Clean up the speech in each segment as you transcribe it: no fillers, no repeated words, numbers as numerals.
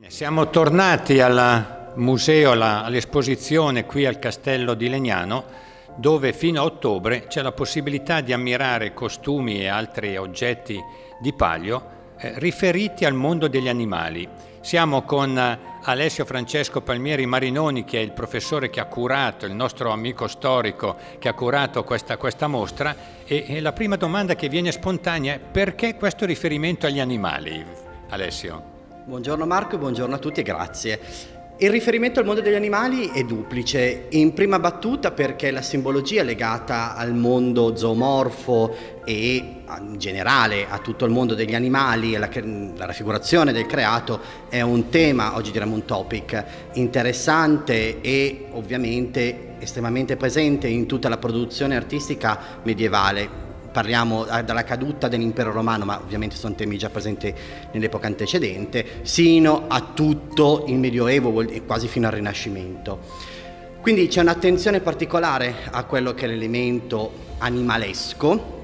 Siamo tornati al museo, all'esposizione qui al Castello di Legnano, dove fino a ottobre c'è la possibilità di ammirare costumi e altri oggetti di Palio riferiti al mondo degli animali. Siamo con Alessio Francesco Palmieri Marinoni, che è il professore che ha curato, il nostro amico storico che ha curato questa mostra, e la prima domanda che viene spontanea è: perché questo riferimento agli animali, Alessio? Buongiorno Marco, buongiorno a tutti e grazie. Il riferimento al mondo degli animali è duplice. In prima battuta perché la simbologia legata al mondo zoomorfo e in generale a tutto il mondo degli animali e la raffigurazione del creato è un tema, oggi diremmo un topic, interessante e ovviamente estremamente presente in tutta la produzione artistica medievale. Parliamo dalla caduta dell'impero romano, ma ovviamente sono temi già presenti nell'epoca antecedente, sino a tutto il Medioevo e quasi fino al Rinascimento. Quindi c'è un'attenzione particolare a quello che è l'elemento animalesco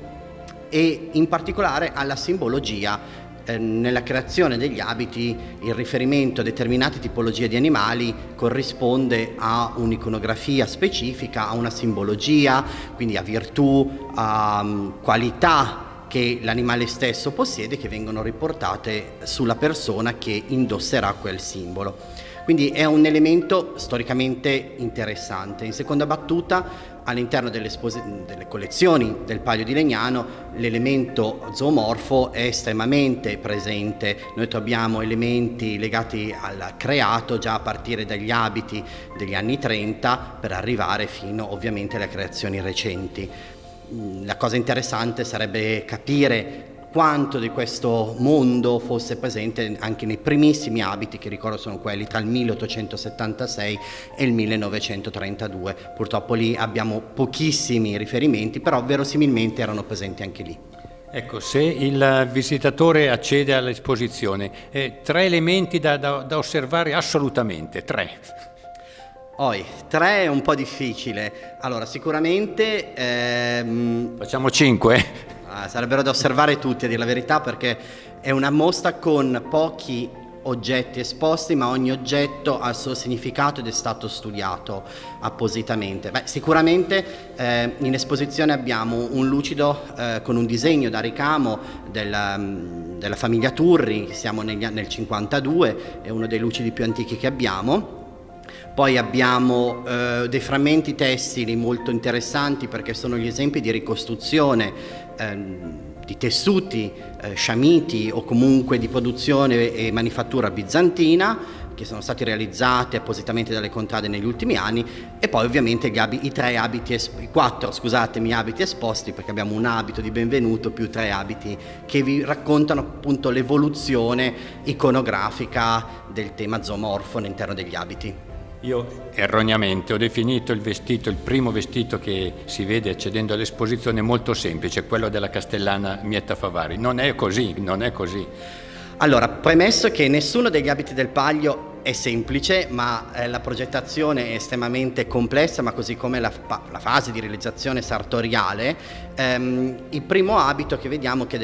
e in particolare alla simbologia. Nella creazione degli abiti il riferimento a determinate tipologie di animali corrisponde a un'iconografia specifica, a una simbologia, quindi a virtù, a qualità che l'animale stesso possiede, che vengono riportate sulla persona che indosserà quel simbolo. Quindi è un elemento storicamente interessante. In seconda battuta, all'interno delle collezioni del Palio di Legnano, l'elemento zoomorfo è estremamente presente. Noi troviamo elementi legati al creato già a partire dagli abiti degli anni 30 per arrivare fino ovviamente alle creazioni recenti. La cosa interessante sarebbe capire quanto di questo mondo fosse presente anche nei primissimi abiti, che ricordo sono quelli tra il 1876 e il 1932. Purtroppo lì abbiamo pochissimi riferimenti, però verosimilmente erano presenti anche lì. Ecco, se il visitatore accede all'esposizione, tre elementi da osservare assolutamente, tre. Tre è un po' difficile. Allora, sicuramente... Facciamo 5? Sarebbero da osservare tutti, a dire la verità, perché è una mostra con pochi oggetti esposti, ma ogni oggetto ha il suo significato ed è stato studiato appositamente. Sicuramente in esposizione abbiamo un lucido con un disegno da ricamo della famiglia Turri, siamo nel 52, è uno dei lucidi più antichi che abbiamo. Poi abbiamo dei frammenti tessili molto interessanti, perché sono gli esempi di ricostruzione di tessuti sciamiti o comunque di produzione e manifattura bizantina, che sono stati realizzati appositamente dalle contrade negli ultimi anni. E poi ovviamente i quattro abiti esposti, perché abbiamo un abito di benvenuto più 3 abiti che vi raccontano appunto l'evoluzione iconografica del tema zoomorfo all'interno degli abiti. Io erroneamente ho definito il primo vestito che si vede accedendo all'esposizione molto semplice, quello della castellana Mietta Favari. Non è così, non è così. Allora, premesso che nessuno degli abiti del Palio è semplice, ma la progettazione è estremamente complessa, ma così come la fase di realizzazione sartoriale. Il primo abito che vediamo, che è del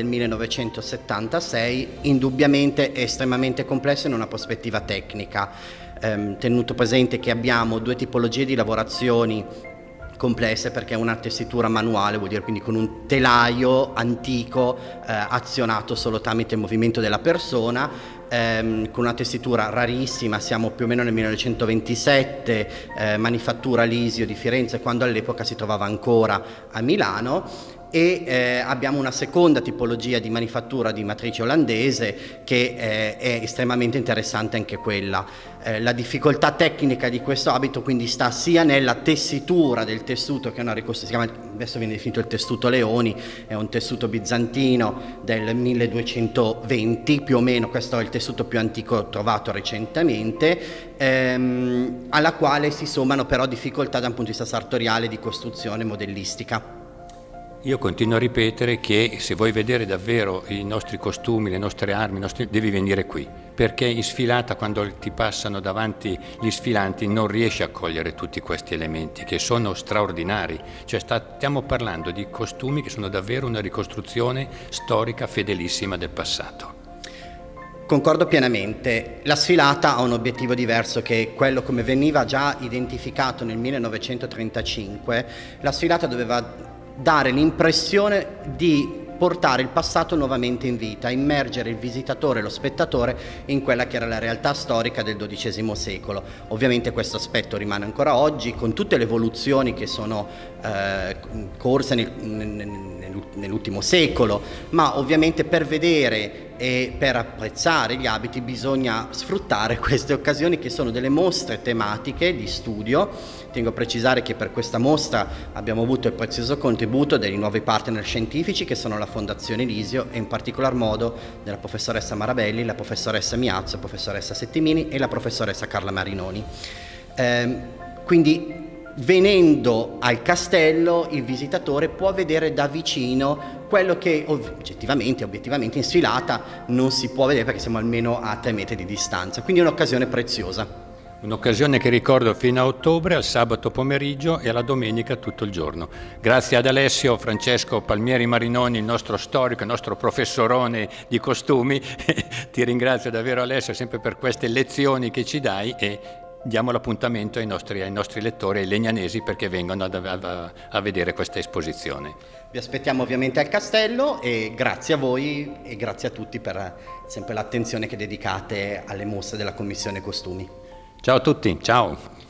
1976, indubbiamente è estremamente complesso in una prospettiva tecnica. Tenuto presente che abbiamo 2 tipologie di lavorazioni complesse, perché è una tessitura manuale, vuol dire quindi con un telaio antico azionato solo tramite il movimento della persona, con una tessitura rarissima, siamo più o meno nel 1927, manifattura Lisio di Firenze, quando all'epoca si trovava ancora a Milano. E abbiamo una seconda tipologia di manifattura di matrice olandese che è estremamente interessante anche quella. La difficoltà tecnica di questo abito quindi sta sia nella tessitura del tessuto, che è una ricostruzione, adesso viene definito il tessuto Leoni, è un tessuto bizantino del 1220 più o meno, questo è il tessuto più antico trovato recentemente, alla quale si sommano però difficoltà da un punto di vista sartoriale, di costruzione modellistica. Io continuo a ripetere che se vuoi vedere davvero i nostri costumi, le nostre armi, devi venire qui, perché in sfilata, quando ti passano davanti gli sfilanti, non riesci a cogliere tutti questi elementi che sono straordinari. Cioè stiamo parlando di costumi che sono davvero una ricostruzione storica fedelissima del passato. Concordo pienamente. La sfilata ha un obiettivo diverso, che è quello, come veniva già identificato nel 1935, la sfilata doveva dare l'impressione di portare il passato nuovamente in vita, immergere il visitatore, lo spettatore, in quella che era la realtà storica del XII secolo. Ovviamente questo aspetto rimane ancora oggi, con tutte le evoluzioni che sono corse nell'ultimo secolo, ma ovviamente per vedere e per apprezzare gli abiti bisogna sfruttare queste occasioni, che sono delle mostre tematiche di studio. Tengo a precisare che per questa mostra abbiamo avuto il prezioso contributo dei nuovi partner scientifici, che sono la Fondazione Elisio e in particolar modo della professoressa Marabelli, la professoressa Miazzo, la professoressa Settimini e la professoressa Carla Marinoni. Quindi, venendo al castello, il visitatore può vedere da vicino quello che obiettivamente in sfilata non si può vedere, perché siamo almeno a 3 metri di distanza, quindi è un'occasione preziosa. Un'occasione che ricordo fino a ottobre, al sabato pomeriggio e alla domenica tutto il giorno. Grazie ad Alessio Francesco Palmieri Marinoni, il nostro storico, il nostro professorone di costumi. Ti ringrazio davvero, Alessio, sempre per queste lezioni che ci dai, e diamo l'appuntamento ai nostri lettori, ai legnanesi, perché vengono a vedere questa esposizione. Vi aspettiamo ovviamente al castello, e grazie a voi e grazie a tutti per sempre l'attenzione che dedicate alle mostre della Commissione Costumi. Ciao a tutti, ciao!